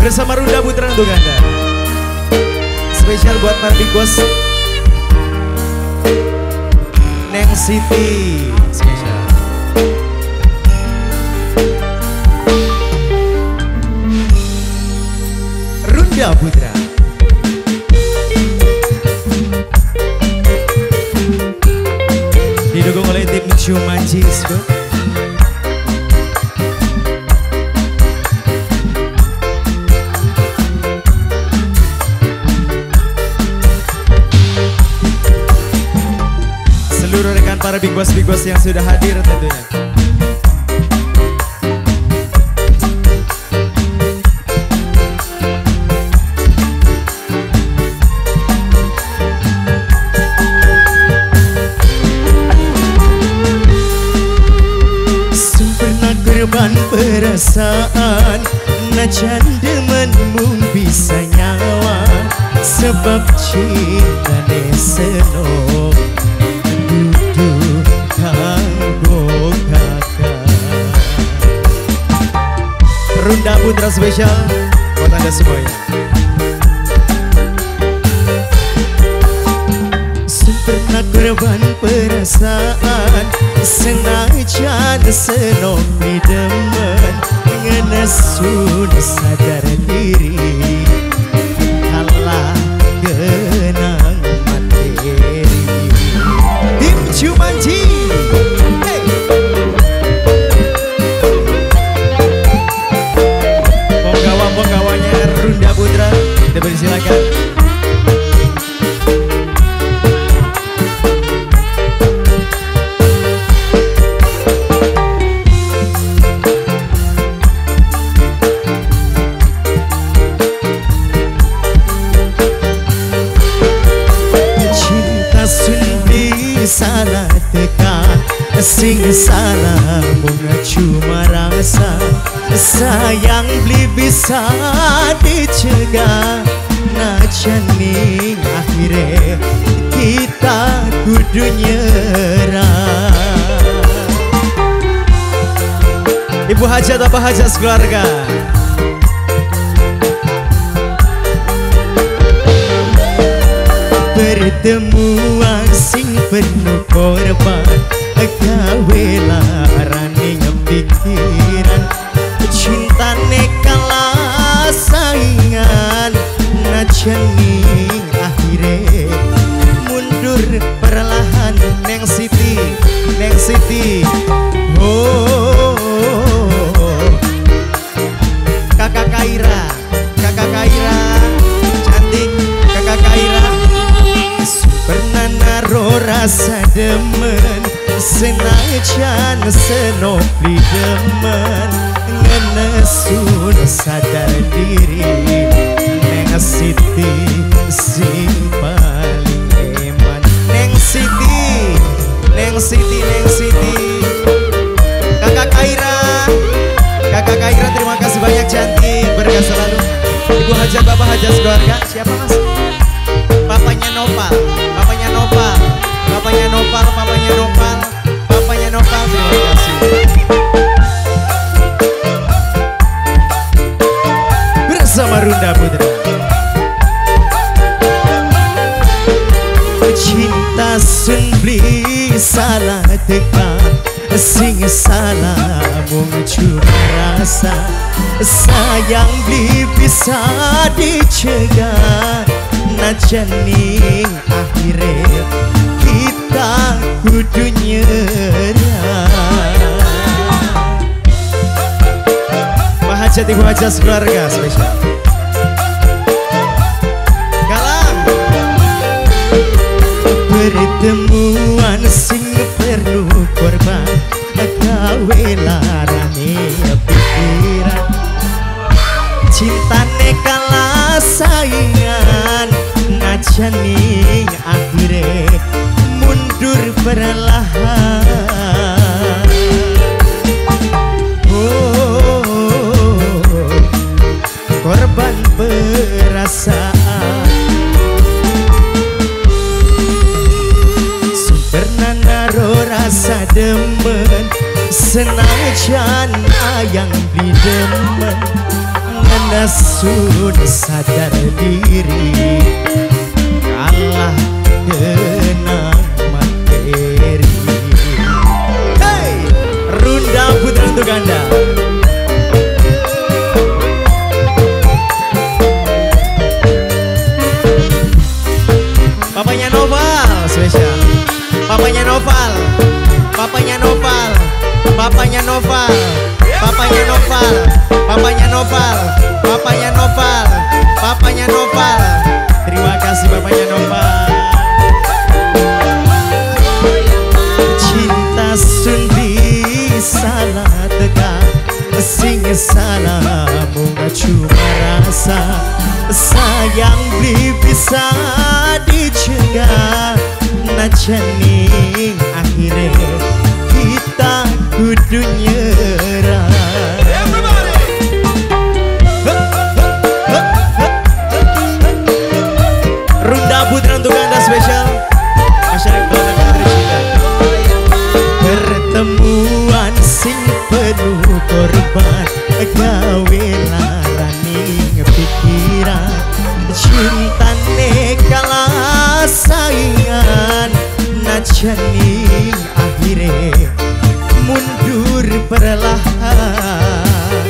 Bersama Runda Putra untuk Anda. Spesial buat para big boss Neng Siti. Spesial Runda Putra. Didukung oleh tim Jumanji. Seluruh rekan para big boss yang sudah hadir tentunya. Sempurna korban perasaan, najan demenmu bisa nyawa, sebab cinta deseno Runda Putra spesial buat Anda semuanya. Sempurna korban perasaan, senajan senopi demen, ngenesun sadar diri, kalah genang materi. Tim Jumanji. Runda Putra, dipersilakan. Cinta sundi salah tekan, sing salah bunga cuma rasa, sayang beli bisa dicegah, najan ning akhirnya kita kudu nyerah. Ibu hajat apa hajat keluarga? Pertemuan sing penuh korban, gawe larane pikiran, cinta kalah saingan, najan ning akhirnya mundur perlahan. Neng Siti, Neng Siti. Oh, kakak Kaira cantik, kakak Kaira. Pernah naro rasa demen, senajan senopi demen, ngenesun sadar diri. Neng Siti sing paling eman. Neng Siti, Neng Siti, Neng Siti. Kakak Kaira terima kasih banyak, cantik, berkah selalu. Ibu hajat, bapak hajat keluarga. Siapa mas? Papanya Nopal, papanya Nopal, papanya Nopal, papanya Nopal, papanya Nopal. Terima kasih. Bersama Runda Putra. Cinta sun beli salah tekan, sing salah mung cuma rasa, sayang beli bisa dicegah, najan ning akhirnya kita kudu nyerah. Pak Hajat, Ibu Hajat keluarga spesial. Galang. Pertemuan sing perlu korban, gawe larane pikiran, cintane kalah saingan, najan ning akhirnya mundur perlahan. Oh, korban perasaan, pernah naro rasa demen, senajan ayang di demen, Cinta sudah sadar diri, kalah dengan materi. Hey, Runda Putra untuk Anda. Papanya Noval spesial. Papanya Noval. Papanya Noval. Papanya Noval. Papanya Noval. Papanya Noval. Papanya Noval. Papanya Noval. Terima kasih Papanya Noval. Cinta sundi salah tegak, sing salah bunga cuma rasa. Sayang beli bisa dicegah, najaning akhirnya kita kudu nyerah. Runda Putra untuk Anda spesial. Masyarakat tercinta. Pertemuan sing penuh korban, gawe laraning pikiran. Cinta kalah saingan, najaning akhirnya mundur perlahan.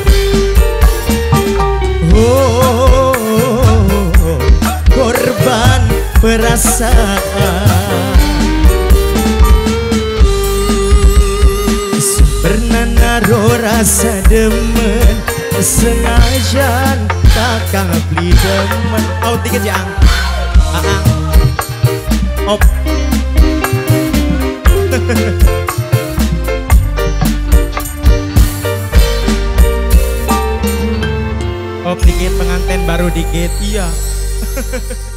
Oh, korban perasaan. Pernah naruh rasa demen, sengaja takkan beli demen. Oh tiket yang op. Op dikit pengantin baru dikit. Iya.